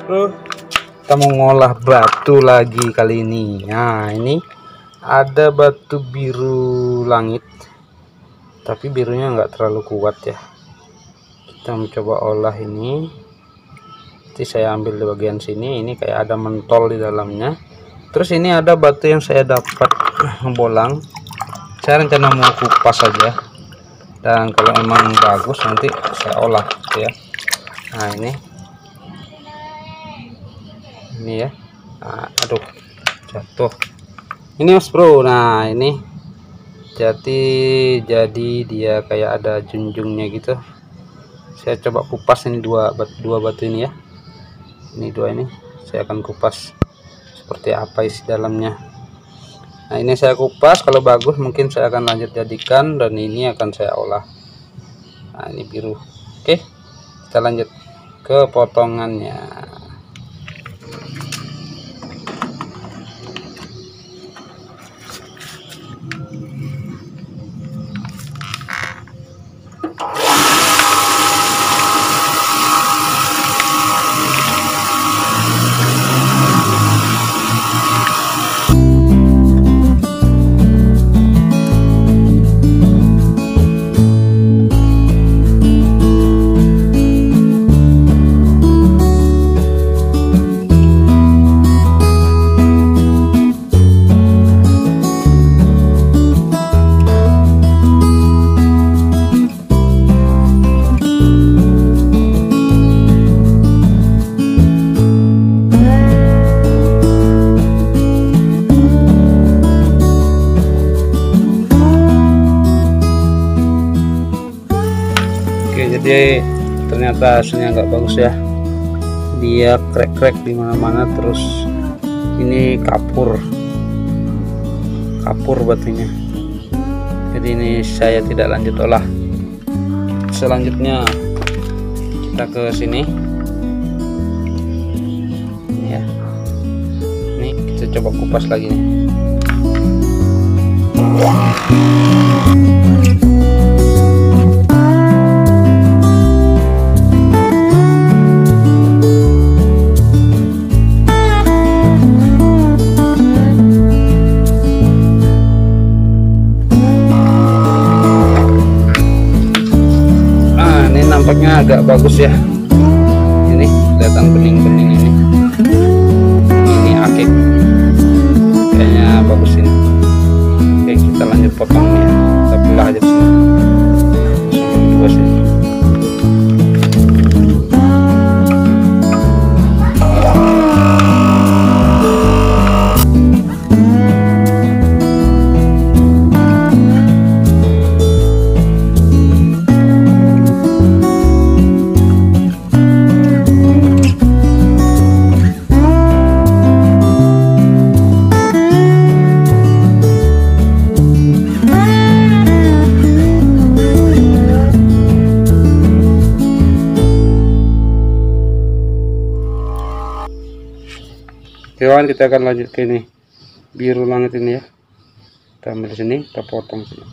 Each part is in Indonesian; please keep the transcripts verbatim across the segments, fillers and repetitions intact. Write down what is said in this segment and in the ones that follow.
bro, kita mau ngolah batu lagi kali ini. Nah, ini ada batu biru langit, tapi birunya nggak terlalu kuat ya. Kita mencoba olah ini. Nanti saya ambil di bagian sini, ini kayak ada mentol di dalamnya. Terus ini ada batu yang saya dapat bolang. Saya rencana mau kupas saja, dan kalau memang bagus nanti saya olah gitu ya. Nah, ini ini ya. Nah, aduh, jatuh ini mas bro. Nah, ini jadi jadi dia kayak ada junjungnya gitu. Saya coba kupas ini dua batu, dua batu ini ya. Ini dua ini saya akan kupas seperti apa isi dalamnya. Nah, ini saya kupas, kalau bagus mungkin saya akan lanjut jadikan, dan ini akan saya olah. Nah, ini biru. Oke, kita lanjut ke potongannya. Jadi ternyata hasilnya nggak bagus ya, dia krek-krek di mana-mana, terus ini kapur kapur batunya. Jadi ini saya tidak lanjut olah. Selanjutnya kita ke sini ini ya. Ini kita coba kupas lagi nih. Nampaknya agak bagus ya, ini kelihatan bening-bening ini ini akik, kayaknya bagus ini. Oke, kita lanjut potongnya, kita belah aja sini sampai dua sini. Kawan, kita akan lanjut ke ini biru langit ini ya. Kita ambil sini, kita potong sini.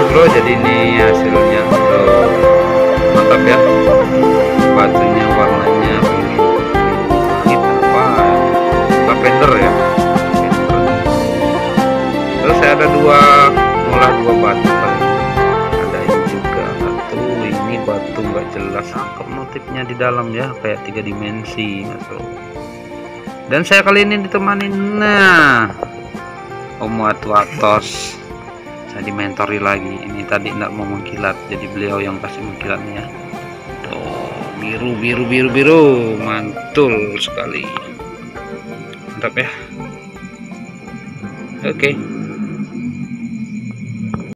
bro, jadi ini hasilnya. Tuh, mantap ya, batunya warnanya biru langit apa lavender ya. Terus saya ada dua ngolah dua batu, ada ini juga satu, ini batu nggak jelas, cakep motifnya di dalam ya, kayak tiga dimensi mas bro. Dan saya kali ini ditemani nah Om Watu Atos, saya dimentori lagi. Ini tadi enggak mau mengkilat, jadi beliau yang kasih mengkilatnya. Tuh, biru biru biru biru, mantul sekali, mantap ya. Oke.